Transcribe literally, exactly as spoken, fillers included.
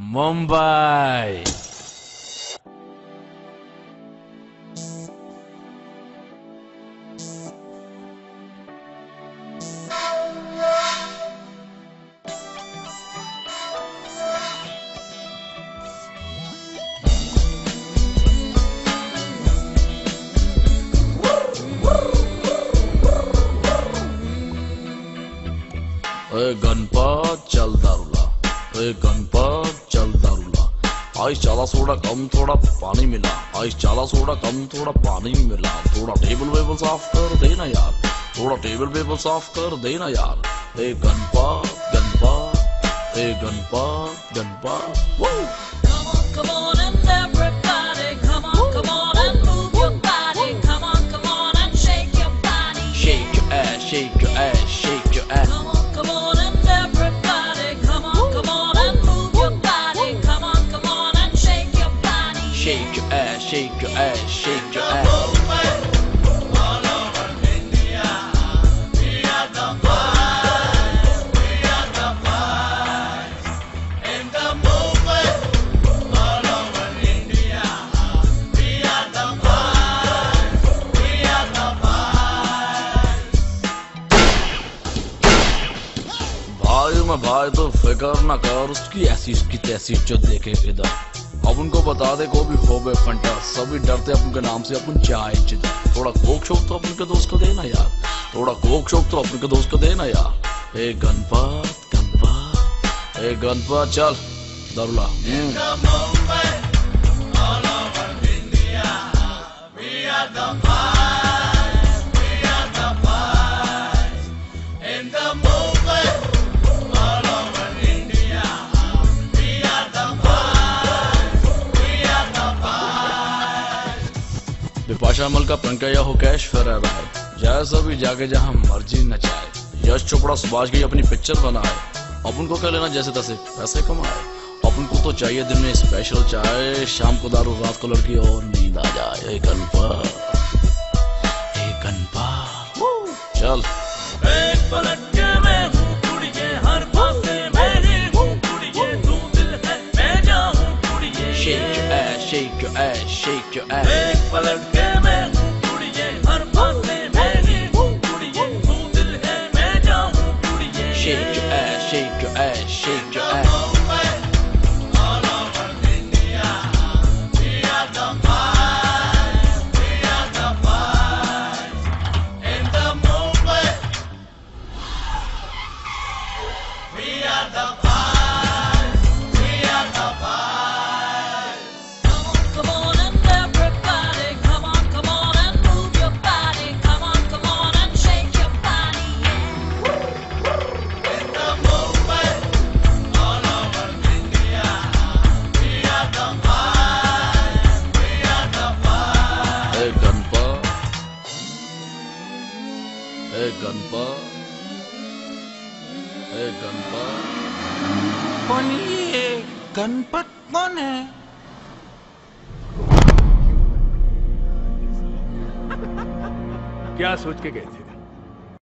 मुंबई। ए गणपत चल दारूला, ए गणपत चल दारूला। आइस चाला सोडा कम थोड़ा पानी मिला, आइस चाला सोडा कम थोड़ा पानी मिला। थोड़ा टेबल वेबल साफ कर देना यार, थोड़ा टेबल वेबल साफ कर देना यार। ए गणपत गणपत, ए Ganpat Ganpat. Come on, come on and everybody, come on, come on and move your body. Come on, come on and shake your body. Shake your ass, shake your ass, shake your ass. Come on, come on and everybody, come on, come on and move your body. Come on, come on and shake your body. Shake your ass, shake your ass, shake your ass. भाई मैं भाई तो फिकर न कर, उसकी ऐसी उसकी तैसी जो देखे इधर। अब उनको बता दे को भी हो बे फंटा, सभी डरते अपन के नाम से अपन चाय जिधर। थोड़ा कोक शोक तो अपन के दोस्त को देना यार, थोड़ा कोक शोक तो अपन के दोस्त को देना यार। ए गणपत गणपत, ए गणपत चल दारूला। बिपाशा मल का पंकया हो कैश फरारा है, जाए सभी जाके जहां मर्जी नचाए। यश चोपड़ा सुभाष की अपनी पिक्चर बनाए, अपन को क्या लेना जैसे तैसे पैसे कमाए। अपन को तो चाहिए दिन में स्पेशल चाय, शाम को दारू, रात को लड़की और नींद आ जाए। ए गणपत, ए गणपत चल। एक पलट के मैं हूँ कुड़िए, हर पासे मेरी हूँ कुड़िए, तू दिल है मैं जाऊँ कुड़िए। Shake your ass, shake your ass, shake your ass. एक पलट के मैं हूँ कुड़िए, हर पासे मेरी हूँ कुड़िए, तू दिल है मैं जाऊँ कुड़िए। Shake your ass, shake your ass, shake your ass. Come on and everybody, come on, come on and move your body. Come on, come on and shake your body. In the movement, all over India, we are the boys, we are the boys. ए गणपत, ए गणपत, ए गणपत। कौन ये गणपत कौन है? क्या सोच के गए थे?